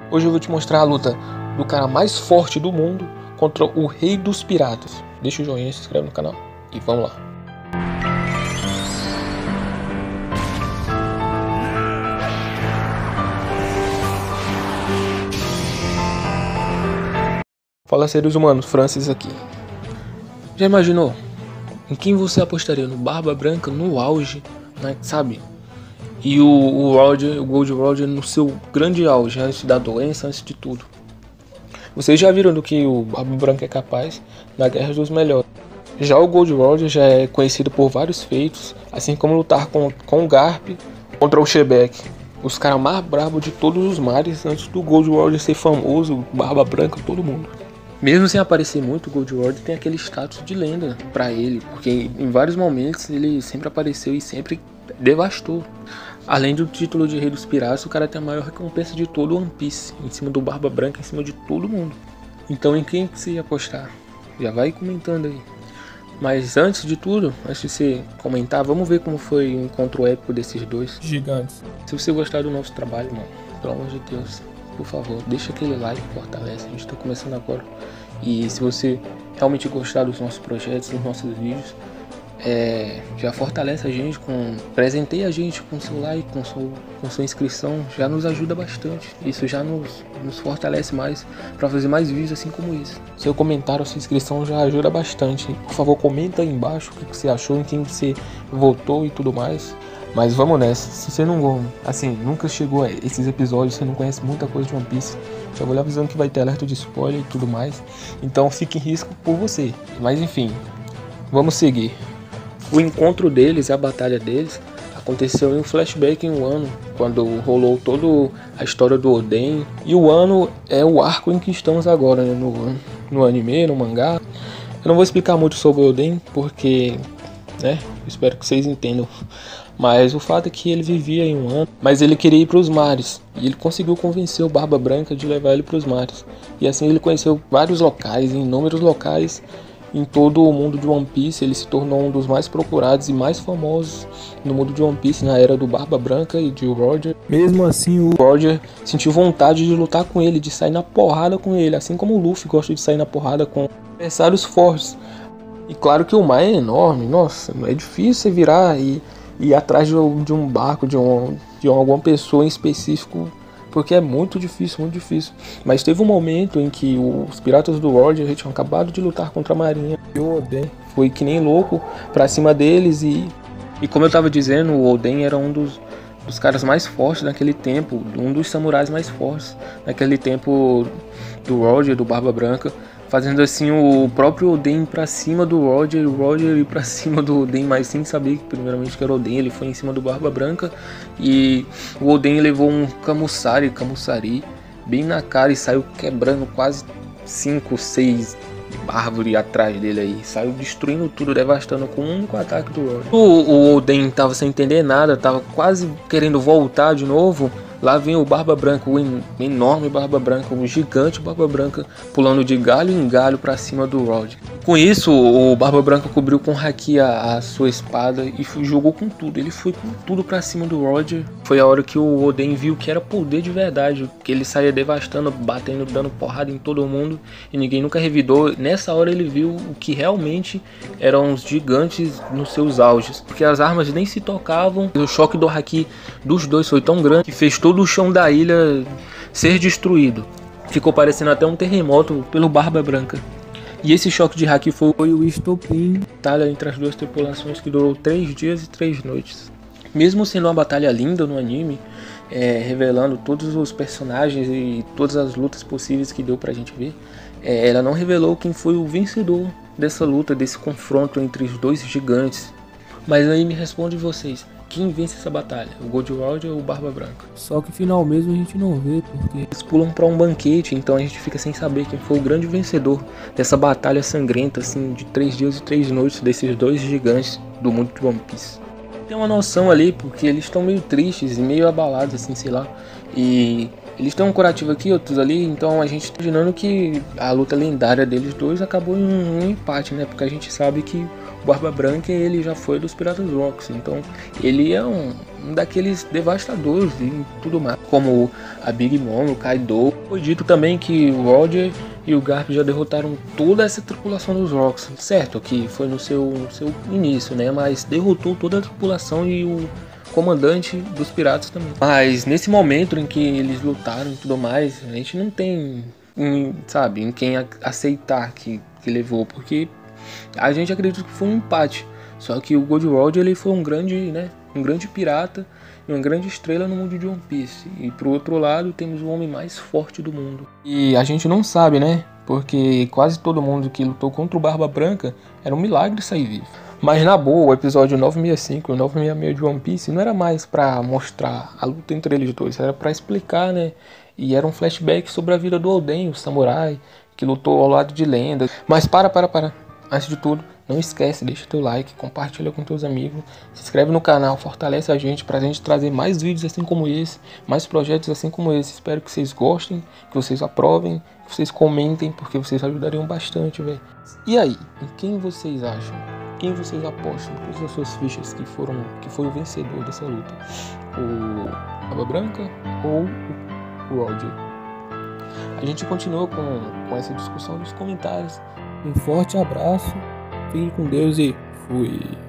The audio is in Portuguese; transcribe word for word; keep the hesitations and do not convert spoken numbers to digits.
Hoje eu vou te mostrar a luta do cara mais forte do mundo contra o rei dos piratas. Deixa o joinha, se inscreve no canal e vamos lá. Fala, seres humanos, Francis aqui. Já imaginou? Em quem você apostaria? No Barba Branca, no auge, né, sabe? E o, o Roger, o Gold Roger no seu grande auge, antes da doença, antes de tudo. Vocês já viram do que o Barba Branca é capaz na Guerra dos Melhores. Já o Gold Roger já é conhecido por vários feitos, assim como lutar com, com o Garp contra o Shebeck. Os caras mais bravos de todos os mares, antes do Gold Roger ser famoso, Barba Branca, todo mundo. Mesmo sem aparecer muito, o Gold Roger tem aquele status de lenda pra ele, porque em vários momentos ele sempre apareceu e sempre devastou. Além do título de Rei dos Piratas, o cara tem a maior recompensa de todo o One Piece, em cima do Barba Branca, em cima de todo mundo. Então em quem você ia apostar? Já vai comentando aí. Mas antes de tudo, antes de você comentar, vamos ver como foi o encontro épico desses dois gigantes. Se você gostar do nosso trabalho, mano, pelo amor de Deus, por favor, deixa aquele like, fortalece, a gente tá começando agora. E se você realmente gostar dos nossos projetos, dos nossos vídeos, é, já fortalece a gente, com, presenteie a gente com seu like, com, seu, com sua inscrição, já nos ajuda bastante. Isso já nos, nos fortalece mais para fazer mais vídeos assim como esse. Seu comentário, sua inscrição já ajuda bastante. Por favor, comenta aí embaixo o que você achou, em quem você votou e tudo mais. Mas vamos nessa. Se você não, assim, nunca chegou a esses episódios, você não conhece muita coisa de One Piece, já vou lhe avisando que vai ter alerta de spoiler e tudo mais. Então fique em risco por você. Mas enfim, vamos seguir. O encontro deles, a batalha deles, aconteceu em um flashback em um ano, quando rolou toda a história do Oden. E o ano é o arco em que estamos agora, né? no, no anime, no mangá. Eu não vou explicar muito sobre o Oden, porque, né, espero que vocês entendam. Mas o fato é que ele vivia em um ano, mas ele queria ir para os mares. E ele conseguiu convencer o Barba Branca de levar ele para os mares. E assim ele conheceu vários locais, inúmeros locais em todo o mundo de One Piece. Ele se tornou um dos mais procurados e mais famosos no mundo de One Piece na era do Barba Branca e de Roger. Mesmo assim, o Roger sentiu vontade de lutar com ele, de sair na porrada com ele, assim como o Luffy gosta de sair na porrada com adversários fortes. E claro que o mar é enorme, nossa, é difícil você virar e ir atrás de um barco, de, um, de alguma pessoa em específico, porque é muito difícil, muito difícil. Mas teve um momento em que os piratas do Roger tinham acabado de lutar contra a marinha, e o Oden foi que nem louco pra cima deles. E, e como eu tava dizendo, o Oden era um dos, dos caras mais fortes naquele tempo, um dos samurais mais fortes naquele tempo do Roger, do Barba Branca, fazendo assim o próprio Oden pra cima do Roger, e o Roger ir pra cima do Oden, mas sem saber que primeiramente que era o Oden. Ele foi em cima do Barba Branca e o Oden levou um Kamusari, Kamusari bem na cara e saiu quebrando quase cinco, seis árvores atrás dele aí, saiu destruindo tudo, devastando com um único ataque do Roger. O, o Oden tava sem entender nada, tava quase querendo voltar de novo. Lá vem o Barba Branca, o enorme Barba Branca, o gigante Barba Branca, pulando de galho em galho para cima do Roger. Com isso, o Barba Branca cobriu com haki a, a sua espada e jogou com tudo. Ele foi com tudo para cima do Roger. Foi a hora que o Oden viu que era poder de verdade, que ele saía devastando, batendo, dando porrada em todo mundo e ninguém nunca revidou. Nessa hora ele viu o que realmente eram os gigantes nos seus auges, porque as armas nem se tocavam. O choque do haki dos dois foi tão grande que fez todo o chão da ilha ser destruído. Ficou parecendo até um terremoto pelo Barba Branca. E esse choque de haki foi o estopim, batalha entre as duas tripulações que durou três dias e três noites. Mesmo sendo uma batalha linda no anime, é, revelando todos os personagens e todas as lutas possíveis que deu pra gente ver, é, ela não revelou quem foi o vencedor dessa luta, desse confronto entre os dois gigantes. Mas aí me responde vocês, quem vence essa batalha? O Gold Roger ou o Barba Branca? Só que final mesmo a gente não vê, porque eles pulam pra um banquete, então a gente fica sem saber quem foi o grande vencedor dessa batalha sangrenta, assim, de três dias e três noites desses dois gigantes do mundo de One Piece. Tem uma noção ali, porque eles estão meio tristes e meio abalados, assim, sei lá, e eles têm um curativo aqui, outros ali, então a gente tá imaginando que a luta lendária deles dois acabou em um, um empate, né, porque a gente sabe que o Barba Branca, ele já foi dos Piratas Rocks, então ele é um, um daqueles devastadores e tudo mais, como a Big Mom, o Kaido. Foi dito também que o Roger e o Garp já derrotaram toda essa tripulação dos Rocks, certo? Que foi no seu, no seu início, né? Mas derrotou toda a tripulação e o comandante dos piratas também. Mas nesse momento em que eles lutaram e tudo mais, a gente não tem, em, sabe, em quem aceitar que, que levou, porque a gente acredita que foi um empate. Só que o Gold Roger, ele foi um grande, né, um grande pirata e uma grande estrela no mundo de One Piece. E pro outro lado temos o homem mais forte do mundo. E a gente não sabe, né? Porque quase todo mundo que lutou contra o Barba Branca era um milagre sair vivo. Mas na boa, o episódio novecentos e sessenta e cinco e o novecentos e sessenta e seis de One Piece não era mais pra mostrar a luta entre eles dois, era pra explicar, né? E era um flashback sobre a vida do Oden, o samurai, que lutou ao lado de lendas. Mas para, para, para. Antes de tudo, não esquece, deixa teu like, compartilha com teus amigos, se inscreve no canal, fortalece a gente pra gente trazer mais vídeos assim como esse, mais projetos assim como esse. Espero que vocês gostem, que vocês aprovem, que vocês comentem, porque vocês ajudariam bastante, velho. E aí, em quem vocês acham? Quem vocês apostam? Todas as suas fichas que foram, que foi o vencedor dessa luta? O Barba Branca ou o Roger? A gente continua com, com essa discussão nos comentários. Um forte abraço, fique com Deus e fui!